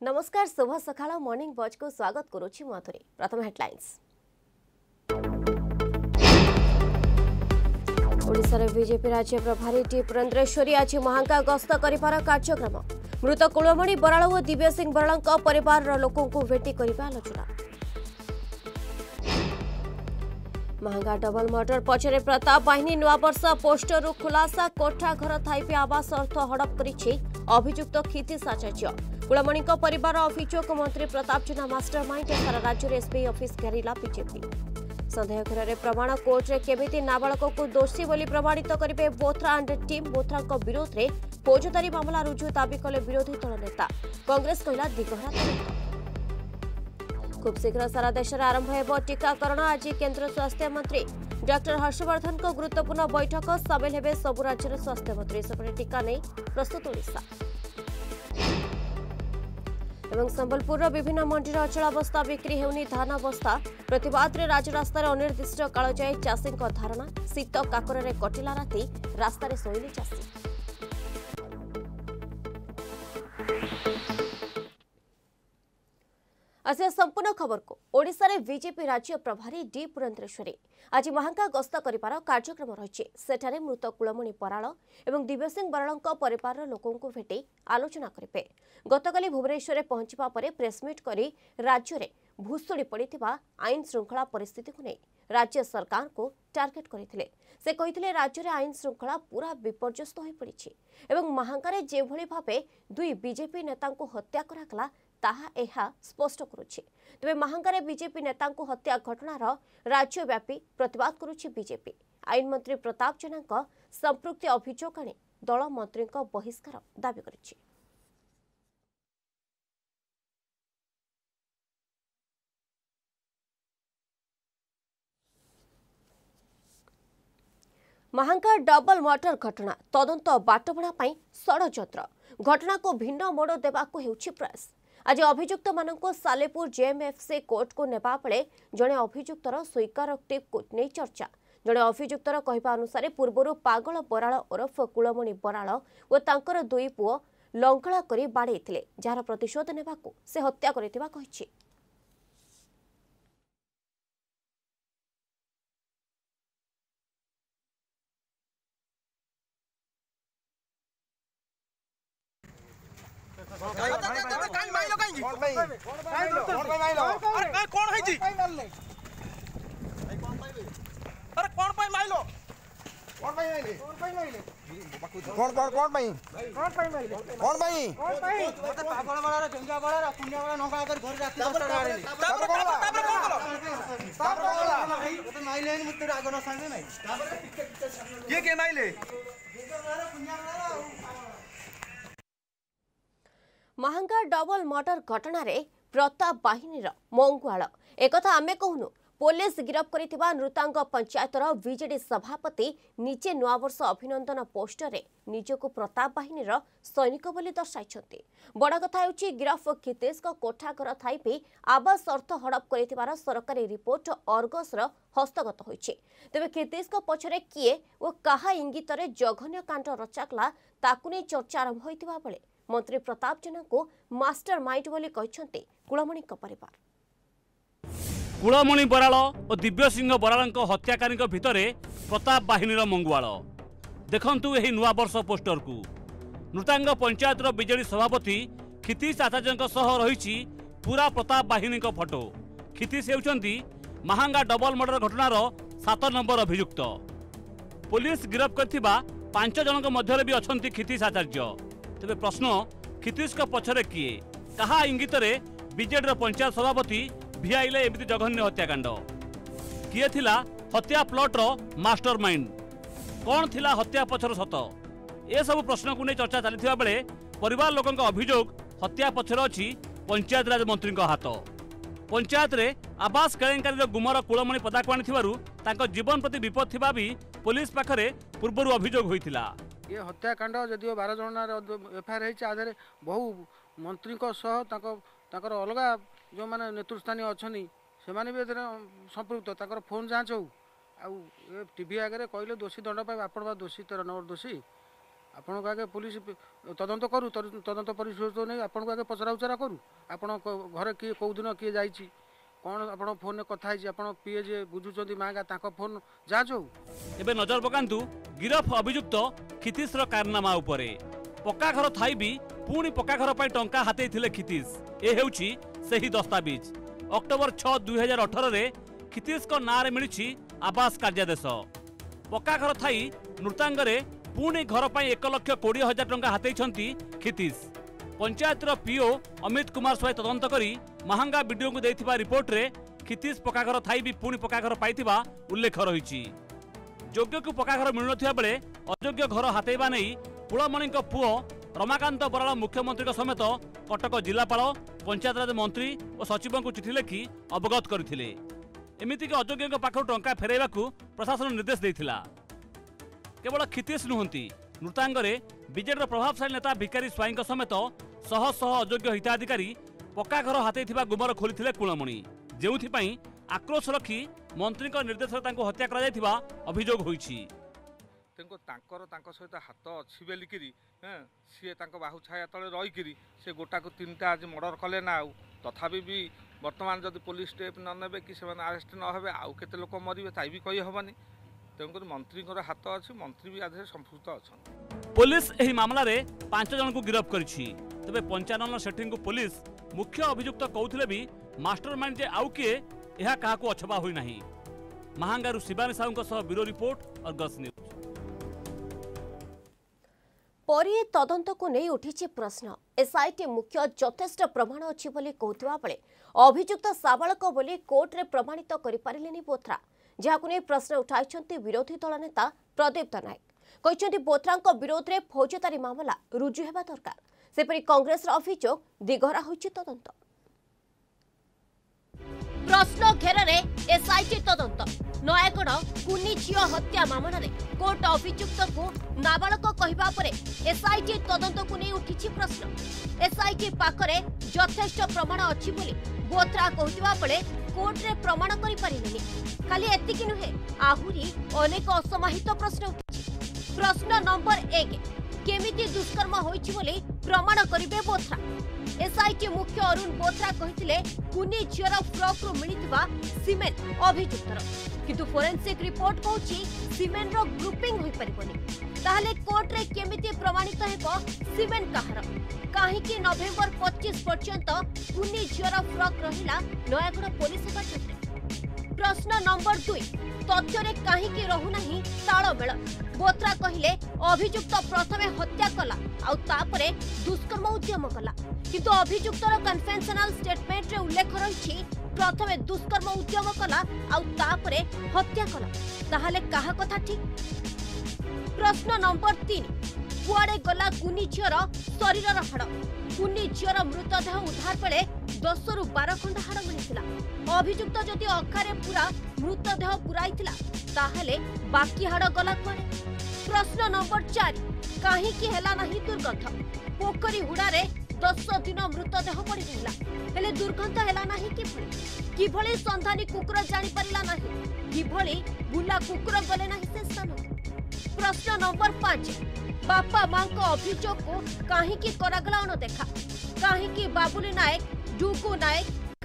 नमस्कार शुभ सकाळ morning boughs को स्वागत करुछि मधुरी। प्रथम हेडलाइंस। ओडिशा रे बीजेपी राज्य प्रभारी टी पुरेन्द्रेश्वरी आज महांका गस्त करिबार कार्यक्रम। मृत कुलमणि बराळ और दिव्य सिंह बराळ परिवार लोकों को भेटी करिबा आलोचना। महांगा डबल मर्डर पछरे प्रताप बाहिनी नुआ वर्ष पोस्टर खुलासा कोठा घर थाइपे आवास अर्थ हड़प करिछि अभियुक्त क्षितिश आचार्य। कुलमणि परिवार अभियोग मंत्री प्रताप जेना मास्टरमाइंड सारा राज्य एसबीआई ऑफिस घेरिला बीजेपी। संदेह घर प्रमाण कोर्ट रे केमिति नाबालक को दोषी बोली प्रमाणित करिवे बोथरा एंड टीम। बोथरा विरोध में फौजदारी मामला रुजु दाबी कले विरोधी दल नेता। कांग्रेस कहला दिगहरा तदंत। खूब शीघ्र सारा देश में आरंभ हो टीकाकरण। आज केंद्र स्वास्थ्य मंत्री डॉक्टर हर्षवर्धन को गुरुत्वपूर्ण बैठक सामिल हेबे सबु राज्यर स्वास्थ्य मंत्री। सेपटे टीका नहीं प्रस्तुत ओडिशा। एवं संबलपुर विभिन्न मंडी अचलावस्था बिक्री हेउनी धान बस्ता। प्रतिवाद रे राजरास्तार अनिर्दिष्ट काल जाए चाषी धारणा। शीत काकर रे कटिला राति रास्तार शोइले चाषी। आज संपूर्ण खबर को ओडिशा रे बीजेपी राज्य प्रभारी डी पुरेन्द्रेश्वरी आज महांका गस्त करिबार कार्यक्रम रही। सेठारे मृत कुलमणि बराळ एवं दिव्य सिंह बराळ परिवार लोकों को भेटी आलोचना करेंगे। गतकाली भुवनेश्वर पहुंचवा पर प्रेसमिट करी राज्य में भूशुड़ी पड़ता आईन श्रृंखला परिस्थिति को नहीं राज्य सरकार को टार्गेट करते। से कहिथिले राज्य में आईन श्रृंखला पूरा विपर्यस्त हो पड़ी एवं महांगारे जेभली भावे दुई बीजेपी नेता को हत्या करागला ताहा एहा स्पष्ट करुछि। तेबे महांगारे बीजेपी नेता को हत्या घटनार राज्यव्यापी प्रतिवाद करुछि बीजेपी। आईन मंत्री प्रताप जेना संपृक्ति अभियोग आनी दल मंत्री बहिष्कार दाबी करिछि। महांगा डबल मर्डर घटना तदंत बाटबणा षड्यंत्र। घटना को भिन्न मोड़ देवाको हेउछि प्रयास। आज अभियुक्त मानक सालेपुर जेएमएफसी कोर्ट को नेबा बेले जड़े अभियुक्तर स्वीकारोक्ति को नहीं चर्चा। जड़े अभियुक्तर कहवा अनुसार पूर्वर पागल बराळ ओरफ कुलमणि बराळ और तांकर दुई पुओ लंगड़ा करी बाड़ेइथिले जार प्रतिशोध नेबाको से हत्या करिथिबा कहिछि। महांगा डबल मर्डर घटना रे प्रताप बाहिनी मंगुआल एक आमे कहूनु। पुलिस गिरफ करिथिबा नृतांग पंचायतर बीजेडी सभापति निजे नुआवर्ष अभिनंदन पोस्टर रे निजको प्रताप बाहिनी सैनिक बोली दर्शाइछन्ति। बड़ कथा हेउछि गिरफ क्षितिश कोठा घर थाइपे आवास अर्थ हड़प करिथिबार सरकारी रिपोर्ट अर्गस हस्तगत होइछि। तेबे क्षितिश पछरे किए ओ काहा इंगित रे जघन्य कांड रचाकला ताकु नै चर्चा आरंभ होइतिबा बेले मंत्री प्रताप जेना को मास्टर माइंड बोली कहिसन्ति कुलमणि परिवार। कुलमणि बराळ और दिव्य सिंह बराळ हत्याकारी भितर प्रताप बाहिनी मंगुआल। देखंतु एही नुआ वर्ष पोस्टर को नृतांग पंचायत बीजेडी सभापति क्षितिश आचार्य सह रही पूरा प्रताप बाहिनी फोटो। क्षितिश हेउचंती महांगा डबल मर्डर घटनार 7 नंबर अभियुक्त। पुलिस गिरफ करथिबा 5 जनक मध्यरे भी अछंती क्षितिश आचार्य। तेबे प्रश्न क्षितिश पछरे किए कहा इंगित बीजेडी पंचायत सभापति भिआईले एमती जघन्य हत्याकांड किए थिला हत्या प्लॉटर मास्टर माइंड कौन थिला हत्या पछर सत ए सब प्रश्न को नहीं चर्चा चली बेले परिवार लोकंक अभियोग हत्या पछर अछि पंचायत राज मंत्री हाथ। पंचायत रे आवास केलेंकारी गुमर कुलमणि पदाक आनिथिबारु तांको जीवन प्रति विपद थिबा भी पुलिस पाखरे पूर्वरु अभियोग होइथिला। ये हत्याकांड जदिओ 12 जन एफआईआर है आधार बहु मंत्री सह अलग जो मैंने नेतृस्थानीय अच्छा से भी संपृक्त फोन जांच हो टीवी आगे कहले दोषी दंड पाए आप दोषी 13 नंबर दोषी आपन को आगे पुलिस तदंत करू तदंत परिशोध नहीं आपन को आगे पचरा उचरा करू आपन घर किए कौ दिन किए जाइछि कौन आपन फोन में कथा है आपन पीए जे बुझुचंदी मांगा ताको फोन जांच हो। एबे नजर पकांतु गिरफ अभियुक्त खितीशर कारनामा उपरे पक्का घर थाई भी पुणी पक्का घर पर टंका हाते थिले खितीश ए हेउछि सही दस्तावेज अक्टोबर 6 2018 रे खितीश को नारे मिलिछि आवास कार्यादेश पक्का घर थाई नृतांगरे पुणी घर पर 1,20,00,000 टंका हाते खितीश पंचायतर पीओ अमित कुमार स्वाई तदंत करी महांगा वीडियो को देथिबा रिपोर्ट रे खितीश पक्का घर थाई भी पुणी पक्का घर पाइथिबा उल्लेख रही योग्य को पक्का घर मिलुनथिबा बेले अयोग्य घर हातेबा नहीं कुलमणि पुओ रमाकांत बराड़ मुख्यमंत्री समेत कटक जिलापाल पंचायतराज मंत्री और सचिव को चिठी लिखि अवगत करथिले एमितिक अयोग्य पाखु टंका फेरैबा प्रशासन निर्देश देथिला। केवल खितीश नुहंती नृतांगरे बीजेडी प्रभावशाली नेता भिकारी स्वाई समेत शह शह अयोग्य हिताधिकारी पक्का घर हाते गुमर खोली कुलमणि जो आक्रोश रखी मंत्री निर्देश हत्या कर अभियोग होईछि। सहित हाथ अच्छी बोलिकी सी बाहु छाया तले रहीकि से गोटा को 3टा आज मर्डर कले ना तथापि भी वर्तमान जदि पुलिस स्टेप न नेबे कि से अरेस्ट न हे आउ केते लोक मरिबे ताई भी कही हबनी तेणुकर मंत्री हाथ अच्छी मंत्री भी आधे संपुक्त अच्छा। पुलिस एही मामला रे 5 जन को गिरफ्त करिछि तबे 55 सेटिंग को पुलिस मुख्य अभियुक्त कहउथिले भी मास्टरमाइंड जे आउ किए एहा काहाको अछबा होई नाही। महांगारू शिवानी साहू सह ब्यूरो रिपोर्ट अर्गस न्यूज। परी तदंत को नहीं उठी प्रश्न एसआईटी मुख्य यथेष्ट प्रमाण अच्छी बोली कहुथिबा बेले अभियुक्त साबालक बोली कोर्ट रे प्रमाणित करि पारिलेनी बोथरा जहाकु नहीं प्रश्न उठाइछन्ति विरोधी दल नेता प्रदीप्त नायक कहते बोथरा विरोध में फौजदारी मामला रुजु हेबा दरकार सेपरी कांग्रेस अभियोग दिगहरा होइछि तदंत प्रश्न घेर एसआईटी तदंत नयागढ़ कुनी झियो हत्या मामला रे कोर्ट अभियुक्त को नाबालक कहवा परे एसआईटी तदंत को नहीं उठी प्रश्न एसआईटी पाखरे यथेष्ट प्रमाण अच्छी बोली बोथरा कहथिबा बेले कोर्ट रे प्रमाण करि पारिलेनी खाली एतिकी नुहे आहुरी अनेक असमाहित प्रश्न उठिछि। प्रश्न नंबर 1 केमिति दुष्कर्म होइछि बोली प्रमाण करिवे बोथरा एसआईटी मुख्य अरुण बोथरा कहिथिले कुनी झियर फ्रॉक रु मिलिथिबा सीमेंट अभियुक्तर किंतु फोरेंसिक रिपोर्ट कहूछि सीमेंट रो ग्रुपिंग होई परिबनी ताहले कोर्ट रे केमिति प्रमाणित हेबो सीमेंट कहार काहे कि नवेम्बर 25 पर्यंत कुनी झियर फ्रॉक रहिला नयागढ़ पुलिस हेफाजत रे। प्रश्न नंबर 2 तथ्य रे काहे कि रहु नाही ताळमेळ बोथरा कहिले अभियुक्त प्रथमे हत्या कला आ तापरे दुष्कर्म उद्यम कला किंतु अभियुक्तर कन्फेशनल स्टेटमेंट रे उल्लेख रहिछि प्रथमे दुष्कर्म उद्यम कला आ तापरे हत्या कला ताहाले काहा कथा ठीक। प्रश्न नंबर 3 कुआडे गला कुनी झियर शरीरर हाड़ कुनी झियर मृतदेह उद्धार बेले 10 रु 12 खंड हाड़ मिलिथिला अभियुक्त जदि अखारे पूरा मृतदेह पुराइथिला ताहाले बाकी हाड़ गला कुआडे। प्रश्न नंबर 4 काहे कि हेला नाही दुर्गंध पोखरी हुडारे 10 दिन मृतदेह पड़ी रहिला हेले दुर्गंध हेला नाही किभଳି संधानी कुकुर जानि परिला नाही किभଳି बुला कुकुर गले नाही से स्थान। प्रश्न नंबर 5 बापा मां को अभियोग को काहे कि करागला अनदेखा काहे कि बाबुली नायक डुगु नायक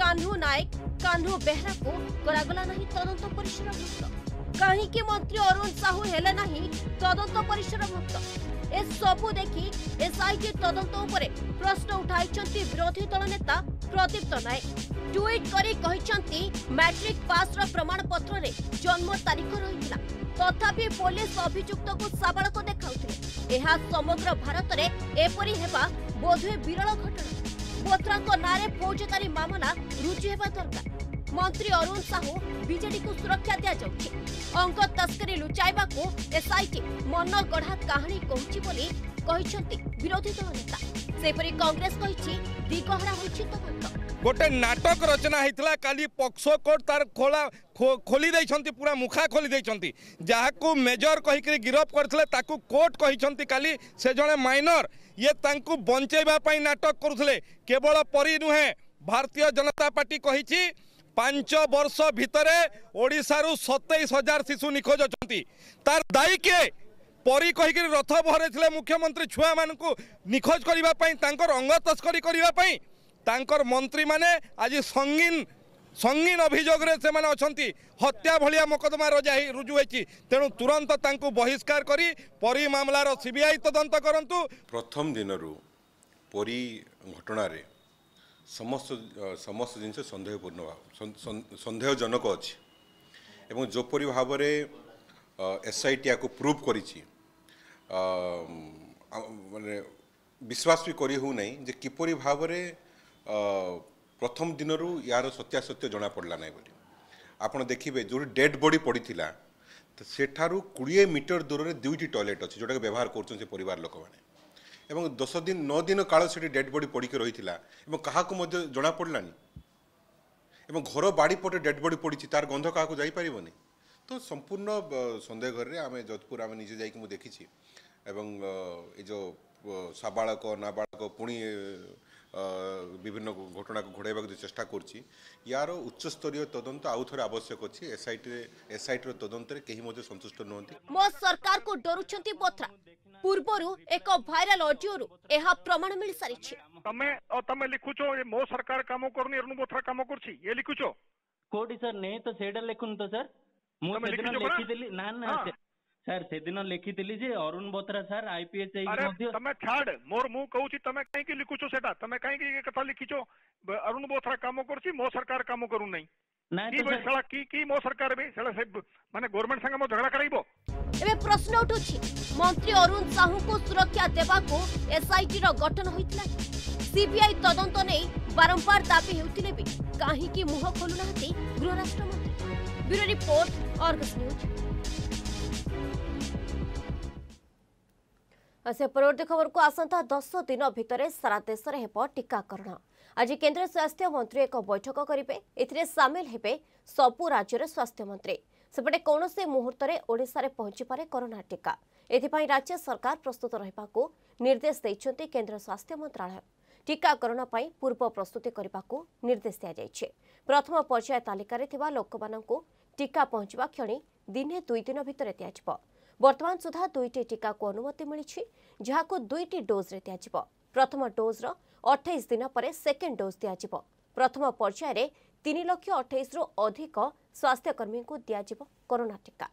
कान्हू बेहरा को करागला नाही तदंत परिसर भुक्त काहे कि मंत्री अरुण साहू हेले नाही तदंत परिसर भुक्त ए सबु देखि एसआईटी तदंत उपरे प्रश्न उठाइछन्ति विरोधी दल नेता प्रदीप्त नायक ट्वीट करी कहिछन्ति मैट्रिक पास रो प्रमाण पत्र रे जन्म तारीख रहितला तथापि पुलिस अभियुक्त को साबालक देखाउथिले एहा समग्र भारत रे एपरि हेबा बोधे विरल घटना बोथरा नारे फौजदारी मामला रुजु हेबा दरकार मंत्री अरुण साहू बीजेडी को सुरक्षा दिया जाउछि अंक तस्करी लुचाइबा को एसआईटी मन गढ़ा कहानी कहूछि बोली कहिसंती विरोधी दल नेता सेपरि कांग्रेस कहिछि दिगहरा होछि तदंत गोटे नाटक रचना होता काली पक्सो कोर्ट तार खोली देइछंती पूरा मुखा खोली देइछंती जहाकू मेजर कहिकरी गिरफ करथिले ताकू कोर्ट कहिछंती काली से जणे माइनर ये तांकू बंचेबा पई नाटक करुथिले केवल परी नुहे भारतीय जनता पार्टी कहिछि 5 वर्ष भितरे ओडिशारू 27,000 शिशु निखोज अछंती तार दायी के परी कहीकि रथ भरे मुख्यमंत्री छुआ मान निखोज करने अंग तस्करी करने मंत्री माने आज संगीन अभियोग से अच्छा हत्या भाया मोकदमा रुजु होती तेणु तुरंत तांको बहिष्कार करी परी मामलार सीबीआई तदंत करंतु। प्रथम दिन परी घटना समस्त समस्त जिन सन्देहपूर्ण सन्देहजनक अच्छी एवं जोपरी भाव एसआईटी या प्रूव कर माने विश्वास भी करी हो नहीं जे किपरि भाव प्रथम दिन यार सत्यासत्य जना पड़ला नहीं बोली आपड़ देखिए जो डेड बॉडी पड़ीला तो सेठारू 20 मीटर दूर में 2टी टॉयलेट अच्छी जोटा व्यवहार कर परिवार लोक मैंने एवं 10 दिन 9 दिन काल से डेड बॉडी पड़ी रही क्या जना पड़लानी एवं घर बाड़ी पटे डेड बॉडी पड़ी तार गंध क्या जापरनी तो संपूर्ण सन्देह घर में आम जोधपुर आम निजे जा देखी एवं ये जो साबाड़क नाबाड़क पुणी विभिन्न घटना को घोड़ाइबा चेष्टा करछि यार उच्च स्तरीय तदंत आउ थे आवश्यक अच्छी एसआईटी तदंत कहीं संतुष्ट नुहति। मो सरकार को डरुछंती बोथरा पूर्वरु एक भाइराल ऑडियो एहा प्रमाण मिल सारिछि। तमे लिखुछो मो सरकार काम करनी अरुण बोथरा काम करछि ये लिखुछो कोडी सर नहीं तो सेडा लिखुन तो सर मु सेदिन लिखिदिली ना ना सर सेदिन लिखिदिली जे अरुण बोथरा सर आईपीएस अरे तमे छाड़ मोर मु कहूची तमे काई की लिखुछो सेटा तमे काई की कथा लिखिछो अरुण बोथरा काम करछि मो सरकार काम करू नहीं ना तो सर की मो सरकार बे सेला से माने गवर्नमेंट संग मो झगड़ा कराइबो। एबे प्रश्न उठुछि मंत्री अरुण साहू को सुरक्षा देबा को एसआईटी रो गठन होइतला सीबीआई तदंत नै बारंबार दाबी हेउतिले भी काहे की मुह खोलु नाहति गृह राष्ट्र मंत्री। Bureau report Argus news. से परवर्ती खबर को आसंता 10 दिन भितर सारा देश में हेब टीकाकरण। आज केंद्र स्वास्थ्य मंत्री एक बैठक करेंगे एथिरे सामिल हेबे सबु राज्यर स्वास्थ्य मंत्री सेपटे कौन से मुहूर्त में ओडिशा रे पहुंची पारे कोरोना टीका एथिपाई राज्य सरकार प्रस्तुत रहिबा को निर्देश दैछन्ती केंद्र स्वास्थ्य मंत्रालय। टीकाकरण पाई पूर्व प्रस्तुति करने को निर्देश दिया जायछि। प्रथम पर्याय तालिका रे थिबा लोकमानंकु टीका पहुंचवा क्षणी दिने 2 दिन भितर दियाजिबो। वर्तमान सुधा 2टी टीका को अनुमति मिली जहां 2टी डोज रे दियाजिबो। प्रथम डोज रो 28 दिन पर सेकेंड डोज दियाजिबो। प्रथम पर्याय रे 3,28,000 रु अधिक स्वास्थ्यकर्मी को दियाजिबो कोरोना टीका।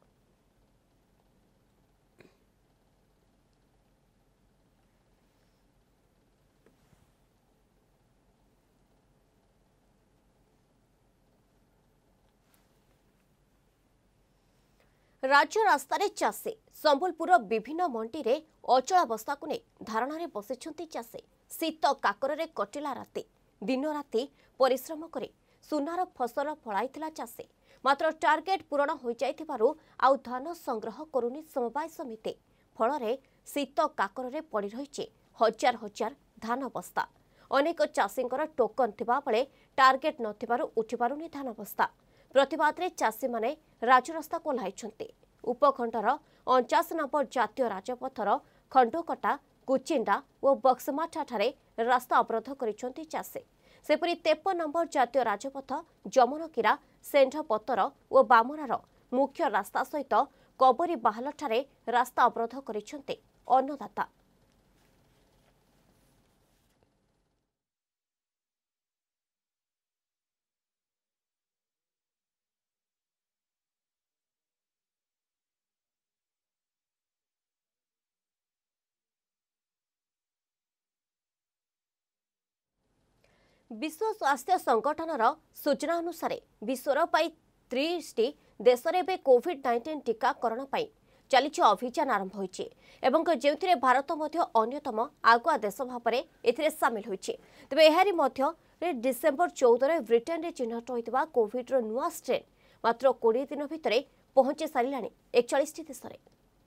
राज्य रास्तार चाषी संबलपुर विभिन्न मंडी रे अचलावस्था को नहीं धारणा रे बसिछंती चाषी। शीत काकर रे कटिला राति दिन राति परिश्रम करे सुनार फसल फलाइथिला चाषी मात्र टार्गेट पूरण हो जाइथिबारु आउ धान संग्रह करुनी समवाय समिति फल रे शीत काकर रे पड़ी रहिছে हजार हजार धान बस्ता। अनेक चाषींकर टोकन थिबा बेले टार्गेट नथिबारु उठिबारुनी धान बस्ता। प्रतिवाद रे चाषी माने राजरास्ता को लाइछन्ते। उपखंडर 49 नंबर जातीय राजपथर खंडोकटा कुचिंडा और बक्समाठा ठारे रास्ता अवरोध करिछन्ती चाषी। सेपरि 53 नंबर जातीय राजपथ जमनकीरा सेंढपतर और बामरार मुख्य रास्ता सहित कबरी बाहल ठारे रास्ता अवरोध करिछन्ते अन्नदाता। विश्व स्वास्थ्य संगठनर सूचना अनुसार विश्वर 30 देश में कोविड-19 टीकाकरण चली अभियान आरंभ होइछि एवं जो भारत अन्यतम आगुआ देश भाव में सामिल होइछि। तेबे एहारी मध्य डिसेम्बर 14 ब्रिटेन रे चिन्हट होइतिबा कोविड रो नुआ स्ट्रेन मात्र 20 दिन भितर पहुंची सारिलाणी 41 देश में।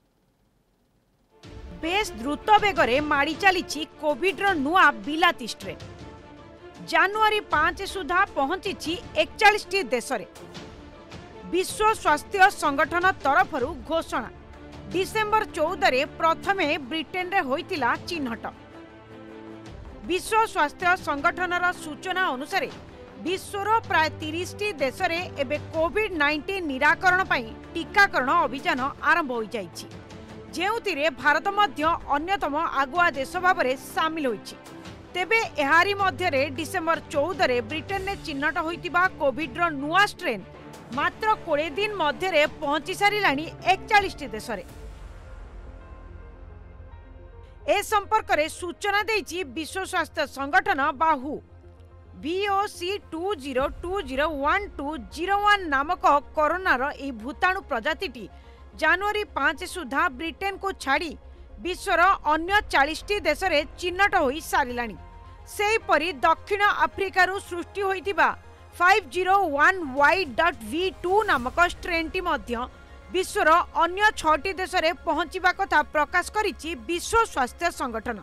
बेस द्रुत बेगरे माड़ी चली कोविड रो नुआ बिलाती स्ट्रेन जनवरी 5 सुधा पहुंची 41 देश रे। विश्व स्वास्थ्य संगठन तरफ घोषणा डिसेम्बर 14 रे प्रथमे ब्रिटेन रे होइतिला चिन्हट। विश्व स्वास्थ्य संगठनर सूचना अनुसार विश्वर प्राय 30 देश रे एबे कोविड-19 निराकरण पई टीकाकरण अभियान आरंभ हो जाइछि जेउतिरे भारत मध्य अन्यतम आगुआ देश भाव में सामिल होइछि। तेबे एहारी मध्यरे डिसेंबर 14 रे ब्रिटेन ने चिन्हट होइतिबा कोविड रो नुआ स्ट्रेन मात्र 20 दिन मध्यरे पहुंची सारिलाणी 41 देश रे। ए संपर्क रे सूचना देइछि विश्व स्वास्थ्य संगठन बाहू। VOC 20201201 नामक कोरोनार ए भूताणु प्रजातिटी जनवरी 5 सुधा ब्रिटेन को छाड़ी विश्वर अन्य 40 देश रे चिन्हट होई सारिलाणी। सेहीपरि दक्षिण आफ्रिकारु सृष्टि होइतिबा 501Y.V2 नामक स्ट्रेनटी मध्य विश्वर अन्य 6 देश रे पहुंचीबा कथा प्रकाश करिछि विश्व स्वास्थ्य संगठन।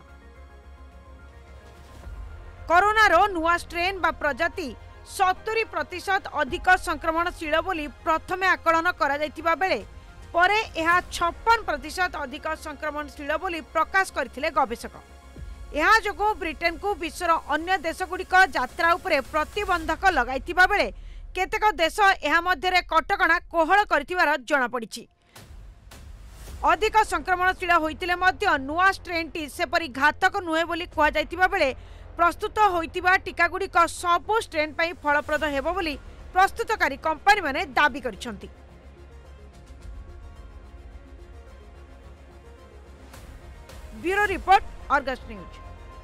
कोरोनारो नुआ स्ट्रेन बा प्रजाति 70% अधिक संक्रमणशील बोली प्रथमे आकलन करा जायतिबा बेले परे एहा 56% अधिक संक्रमणशील बोली प्रकाश करथिले गवेषक। एहा जोगो ब्रिटेन को विश्वर अन्य देशगुड़िक यात्रा उपरे प्रतिबंधक लगाइतिबा बेले केतेक देश एहा मध्यरे कटकणा कोहल करथिबार जणा पड़िछि। अधिक संक्रमणशील होइतिले मध्य नुआ स्ट्रेनटी सेपरि घातक नुहे बोली कुहा जायतिबा बेले प्रस्तुत होइतिबा टीकागुड़िक सबु स्ट्रेन पई फलप्रद हेबो बोली प्रस्तुतकारी कंपनी माने दाबी करिसंती। Bureau report, Argus news.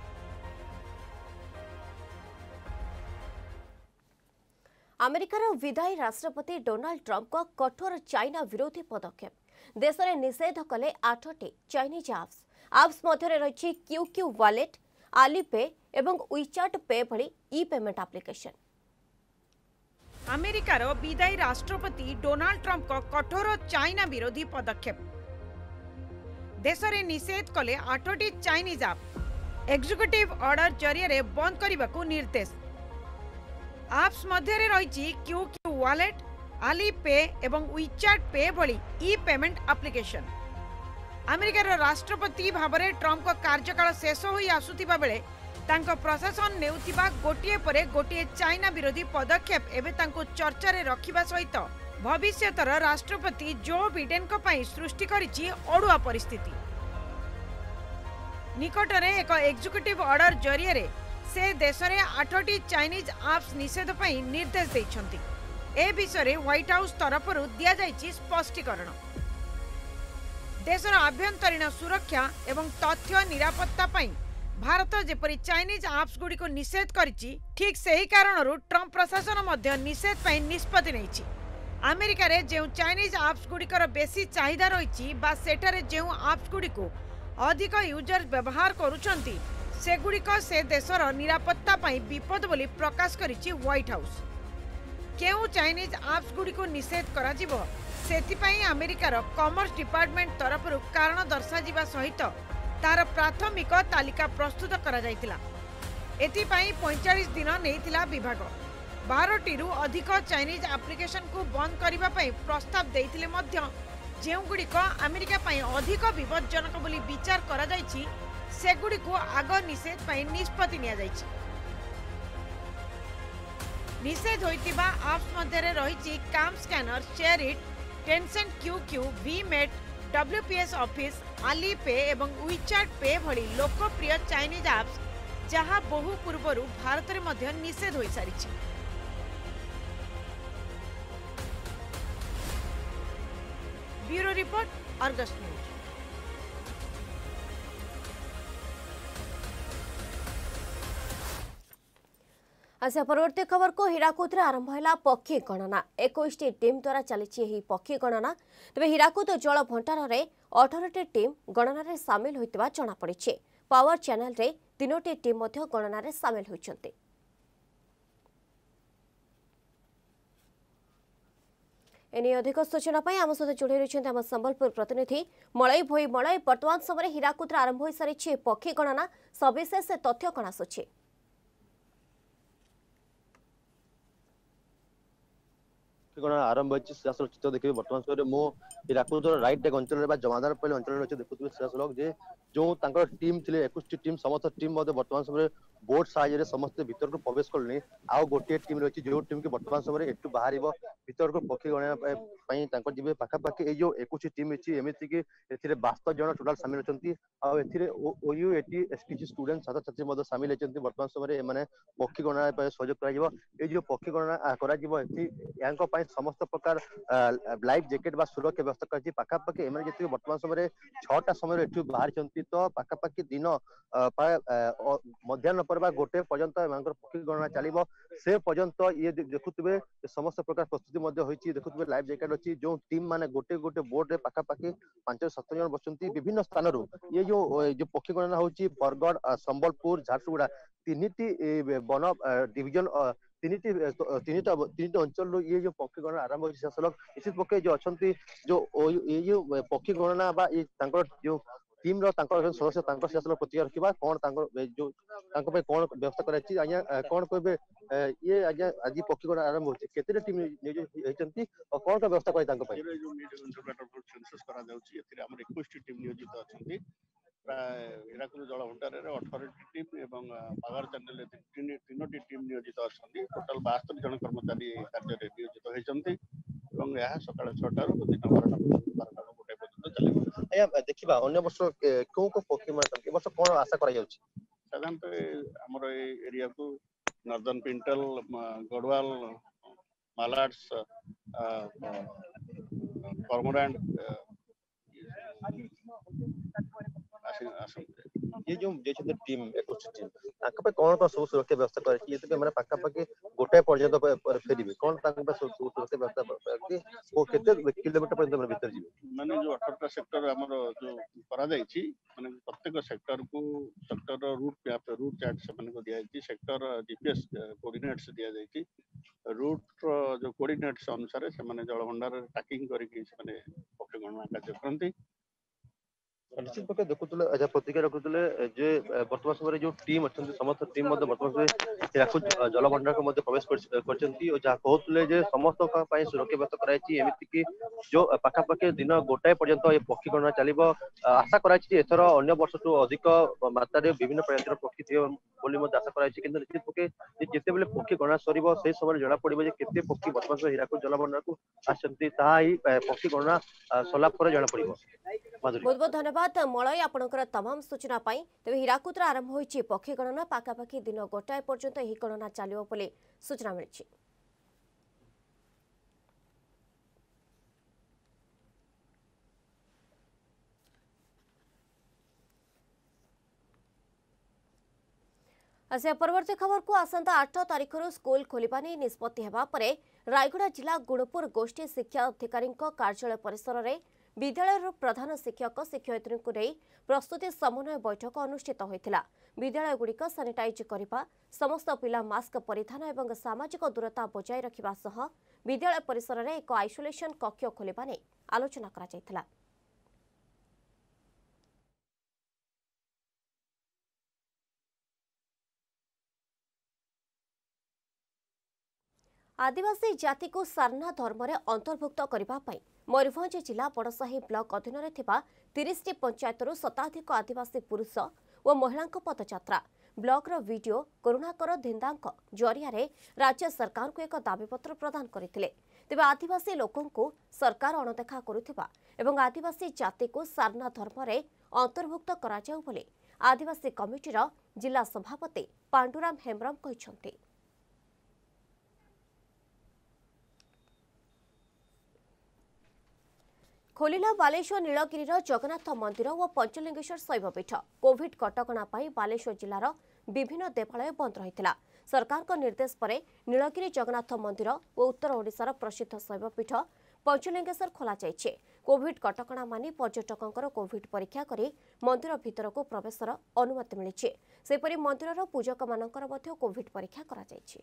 अमेरिकार विदायी राष्ट्रपति डोनाल्ड ट्रंप को कठोर चाइना विरोधी पदक्षेप। देश में निषेध कले 8टी चाइनीज आप्स मध्य रही QQ वॉलेट, आलीपे एवं वीचाट पे भली ई पेमेंट एप्लिकेशन। अमेरिकार विदायी राष्ट्रपति डोनाल्ड ट्रंप को कठोर चाइना विरोधी पदक्षेप। देश में निषेध कले 8टी चाइनीज आप एग्जीक्यूटिव ऑर्डर जरिए बंद करने को निर्देश। आप्स मध्य रही QQ वॉलेट, आलीपे एवं वीचाट पे भली ई पेमेंट एप्लिकेशन। अमेरिकार राष्ट्रपति भाव में ट्रंप को कार्यकाल शेष हो आसुथिबा बेले तांको प्रशासन नेउथिबा गोटिए परे गोटिए चाइना विरोधी पदक्षेप एबे तांको चर्चा रे रखिबा सहित भविष्यतर राष्ट्रपति जो बिडेन को पई सृष्टि करिछि ओडुआ परिस्थिति। निकटरे एक एग्जीक्यूटिव ऑर्डर जरिए से देश में 8टी चाइनीज आप्स निषेध पई निर्देश दैछंती। ए विषय व्हाइट हाउस तरफ दिया जाइछि स्पष्टीकरण। देशर आभ्यंतरीण सुरक्षा एवं तथ्य निरापत्ता पई भारत जेपरी चाइनीज आप्स गुडी को निषेध करिछि, ठीक सही कारणरू ट्रंप प्रशासन मध्य निषेध पई निष्पत्ति नैछि। अमेरिका रे जेउ चाइनीज आप्स गुडीकर बेसी चाहिदा रहिछि बा सेठारे जेउ आप्स गुडी को अधिक यूजर व्यवहार करूछंती सेगुड़िक से देशर निरापत्ता पई विपद बोली प्रकाश करिछि व्हाइट हाउस। केउ चाइनीज आप्स गुडी को निषेध करा जिवो सेथिपई अमेरिकार कॉमर्स डिपार्टमेंट तरफरु कारण दर्शा जिबा सहित तार प्राथमिक तालिका प्रस्तुत करा जायतिला। एथिपई 45 दिन नेइतिला विभाग। 12टी अधिक चाइनीज एप्लिकेशन को बंद करिबा पई प्रस्ताव देइतिले मध्य जेउगुड़िक अमेरिका पई अधिक विपदजनक बोली विचार करा जायछि सेगुड़ी को आग निषेध पई निष्पत्ति निया जायछि। निषेध होइतिबा आप्स मध्यरे रहिछि CamScanner, SHAREit, Tencent QQ, VMate, WPS office, Alipay एवं वीचाट पे भली लोकप्रिय चाइनीज आप्स जहां बहु पूर्वरु भारत रे मध्य निषेध होई सारिछि। Bureau report, Argus news. अच्छा, परवर्ती खबर को हीराकुद आरंभ है पक्षी गणना। 21टी टीम द्वारा चली पक्षी गणना। तेज हीराकुद जल भंडार में 18टी टीम गणना रे सामिल होता जमापड़ी। पावर चैनल रे 3टी टीम गणना रे सामिल होती। एने अधिक सूचना आम सहित जोड़ी रही आम संबलपुर प्रतिनिधि मलई भोई। मलई, वर्तमान समय हीराकुद आरंभ हो सारी पक्षी गणना, सविशेष तथ्य कण आसुछि? पक्षी गणना आरंभ होती सीधासलख चित्र देखिए वर्तमान समय मो हिराकुदर राइट टेक अंचल जमादार पल्ली अंचल अच्छे देखुए सीधासलख जे जो टीम थे 21 टीम समस्त टीम वर्तमान समय बोट साहाय्य समस्त भीतर को प्रवेश कले आउ गोटे टीम रही जो टीम की वर्तमान समय एठू बाहर भीतर को पक्षी गणना जी पाखापाखि ये जो 21 टीम अच्छी एमती कि 72 जन टोटाल सामिल अच्छा ओयू एटी किसी स्टूडेंट छात्र छात्री सामिल होती वर्तमान समय पक्षी गणना सहयोग कर पक्षी गणना कर समस्त प्रकार लाइफ जैकेट सुरक्षा व्यवस्था कर पाखापाखि एम जी वर्तमान समय 6टा समय एठू बाहर तो पाखापाखि दिन मध्याह्न पर गोटे पर्यंत पक्षी गणना चलो से पर्यंत ये देखुए समस्त प्रकार प्रस्तुति देखुए लाइफ जैकेट अच्छी जो टीम माने गोटे गोटे बोर्ड रे पाखापाखि 5-7 जन बसती विभिन्न स्थान ये जो पक्षी गणना होची बरगढ़ संबलपुर झारसुगुड़ा तीन वन डिविजन तीन अंचल ये जो पक्षी गणना आरंभ होती निश्चित पक्षे जो अच्छा जो ये पक्षी गणना जो टीम सदस्य प्रतिक्रिया रखा कौन जो कौन व्यवस्था कर कौन कहे ये आज आज पक्षी गणना आरंभ होती केते टीम होती और कौन का व्यवस्था टीम नियोजित अच्छा प्राय हीराकुद जलभंडार 18 टीम और बागार चैनल 3टी टीम नियोजित अच्छा टोटाल 72 जन कर्मचारी कार्य नियोजित होती सकाल 6 दिन 12टा गोटे पर्यटन चलिए देखा अन्य वर्ष क्यों को पक्षी वर्ष कौन आशा कर साधारणतः आमर एरिया को नॉर्दर्न पिंटल गढ़वाल मालाड्स कर्मोरांड ये जो टीम 21 टीम कौन कौन सब सुरक्षा व्यवस्था कर पाखापाखि गोटे पर्यंत फेरबे कौन सुरक्षा व्यवस्था किलोमीटर पर्यंत भीतर जी माने जो 18टा सेक्टर हमर जो करा जायछि माने प्रत्येक सेक्टर को sector route map route chart से को दिया जायछि सेक्टर जीपीएस कोऑर्डिनेट्स दिया जायछि रूट जो कोऑर्डिनेट्स अनुसार से माने जलभंडार ट्रैकिंग करके से माने पक्ष गणना कार्य करंती निश्चित पक्ष देखुले अच्छा प्रतिक्रिया रखुले जे वर्तमान समय जो टीम अच्छा समस्त टीम वर्तमान समय जलभंडार को प्रवेश कर जहाँ कहते जे समस्त सुरक्षा व्यवस्था कराई एमती कि जो पाखापाखि दिन गोटाए पर्यंत ये पक्षी गणना चलो आशा कराई एथर अन्य वर्ष ठू अधिक मात्रा विभिन्न प्रजातिर पक्षी थे आशा कराई निश्चित पक्ष जिते बेले पक्षी गणना सर से समय जना पड़े केते पक्षी वर्तमान समय हीराकुद जलभंडार को आसती पक्षी गणना सरला जना पड़े बहुत बहुत धन्यवाद मलय आपणकर तमाम सूचना पाई तेज हीराकुद आरंभ होइछि पक्षी गणना पाखापाखि दिन गोटाए पर्यंत यह गणना चलियो बोली सूचना मिली। आसिया परवर्ती खबर को आसंता 8 तारिख स्कूल खोलिबा नै निष्पत्ति हेबा परे रायगड़ा जिला गुणपुर गोष्ठी शिक्षा अधिकारी कार्यालय परिसर में विद्यालय प्रधान शिक्षक शिक्षयित्री को नहीं प्रस्तुति समन्वय बैठक अनुष्ठित होता। विद्यालयगुड़िक सानिटाइज करने समस्त पिला मास्क परिधान और सामाजिक दूरता बजाय रखा सह विद्यालय परिसर में एक आइसोलेशन कक्ष खोलिबा नै आलोचना करा जायतिला। आदिवासी जाति को सारना धर्म में अंतर्भुक्त करने मयूरभंज जिला बड़साही ब्लॉक अधीन में 30 पंचायतर शताधिक आदिवासी पुरुष और महिला पदयात्रा ब्लॉक वीडियो करुणाकर धिंदा जरिया राज्य सरकार को एक दाबीपत्र प्रदान करते तेज आदिवासी लोकों सरकार अणदेखा करुवा एवं आदिवासी जाति को सारना धर्म में अंतर्भुक्त करा जाऊ बोली आदिवासी कमिटीर जिला सभापति पांडुराम हेम्ब्रम कहते। खोलिला बालेश्वर नीलगिरीर जगन्नाथ मंदिर और पंचलिंगेश्वर शैवपीठ कोविड कटकणा बालेश्वर जिलार विभिन्न देवालय बंद रही सरकार निर्देश पर नीलगिरी जगन्नाथ मंदिर और उत्तर ओडिशार प्रसिद्ध शैवपीठ पंचलिंगेश्वर खोल जाइए। कोविड कटकणा मानि पर्यटकों कोविड परीक्षा कर मंदिर भितर को प्रवेशर अनुमति मिली सेपरी मंदिर पूजक मानकर कोविड परीक्षा करा जाइए।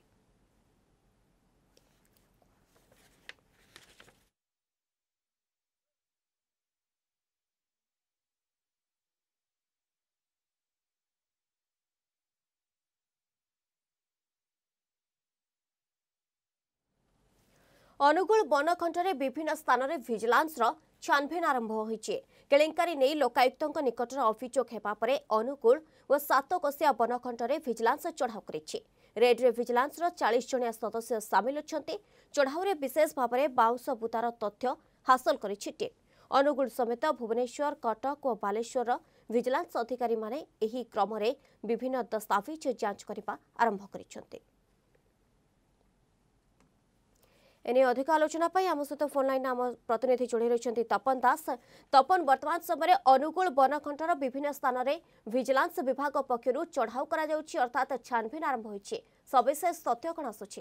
अनुगुल बनखंडरे विभिन्न स्थान में विजिलेंस छानभिन आरंभ होइछि। केलेंकारी नहीं लोकायुक्त निकटर अभियोग हेबा परे अनुगुल और सातकोशिया बनखंडरे विजिलेंस चढ़ाऊ करिछि। रेड्रे विजिलेंस 40 जणिया सदस्य सामिल अछंती। चढ़ाऊ रे विशेष भाव में बाउंस बुतार तथ्य हासिल करिछि टीम। अनुगुल समेत भुवनेश्वर, कटक और बालेश्वर विजिलेंस अधिकारी माने एही क्रम में विभिन्न दस्तावेज जांच करने आरंभ करिछंती। एने अधिक आलोचना आम सहित फोन लाइन आम प्रतिनिधि जोड़ी रही तपन दास। तपन, वर्तमान समय अनुगुल बनखंडर विभिन्न स्थान में विजिलेंस विभाग पक्षर चढ़ाऊ अर्थात छानभिन आरंभ होइछि। सविशेष तथ्य कौन आसुछि?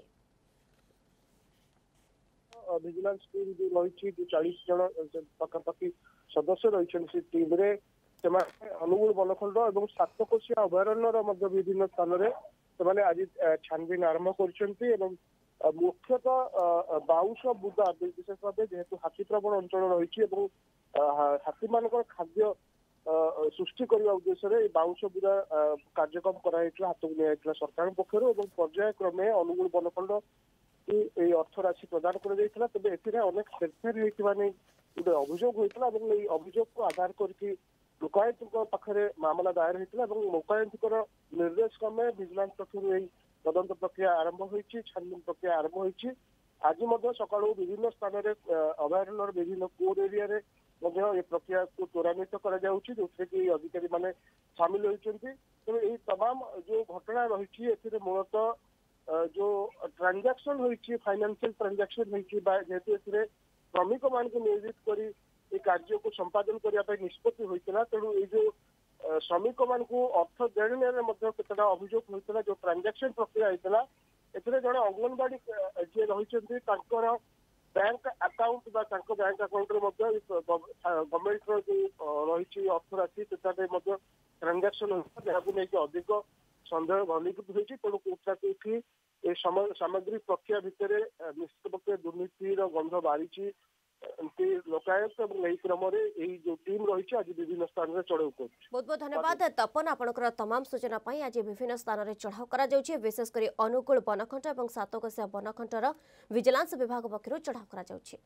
विजिलेंस टीम जो रही 40 जन पाखापाखि सदस्य रही टीम रे अनुगुल बनखंड और सातकोशिया अभयारण्यर विभिन्न स्थान में आज छानभिन आरंभ कर मुख्यतः बाउंस बुदा विशेष भाव जेहेतु हाथी प्रवण अंचल रही हाथी मान खाद्य सृष्टि करने उद्देश्य बाउंस बुदा कार्यक्रम कराई हाथ को लिया सरकार पक्षर पर्याय क्रमे अनुगुल बनखंड की अर्थ राशि प्रदान कर तेज अनेक हेरफेर गोटे अभियोग होता अभियोग को आधार करके लोकायुक्त पाखे मामला दायर होता लोकायुक्त निर्देश क्रमे विजिलेंस पक्ष तदंत प्रक्रिया आरंभ होती छानबीन प्रक्रिया आरंभ होती। आज सका विभिन्न स्थान में अभयारण्यर विभिन्न कोर एरिया प्रक्रिया को त्वरान्वित कर अधिकारी माने सामिल होती। तेज यही तमाम जो घटना रही मूलतः जो ट्रांजैक्शन होती फाइनेंशियल ट्रांजैक्शन होती जेहेतु श्रमिक मान को नियोजित कर कार्य को संपादन करने निष्पत्ति होता तेणु ये जो श्रमिक मान को अर्थ देने केतटा अभियोग होता जो ट्रांजैक्शन प्रक्रिया होता ए जड़े अंगनवाड़ी जी रही bank account bank account government जो रही अर्थ राशि ट्रांजैक्शन होता जहाँ नहीं अधिक सन्देह घनीभूत होती तेणु कोटा कोठी सामग्री प्रक्रिया भितर निश्चित पक्ष दुर्नीतिर गंध बाहरी लोकायुक्त क्रम जो टीम रही आज विभिन्न स्थान में चढ़ाऊ कर। बहुत बहुत धन्यवाद तपन आपनकर तमाम सूचना पाई। आज विभिन्न स्थान में चढ़ाऊ करा जाउछि विशेषकर अनुगुल बनखंड और सातकोशिया बनखंडर विजिलेंस विभाग पक्षर चढ़ाऊ करा जाउछि।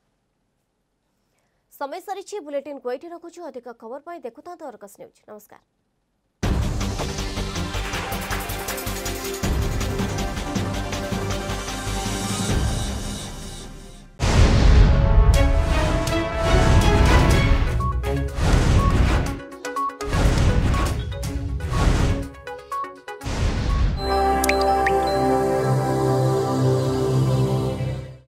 समय सरी बुलेटिन को ये रखुछु। अधिक खबर पाई देखुता अर्गस न्यूज। नमस्कार।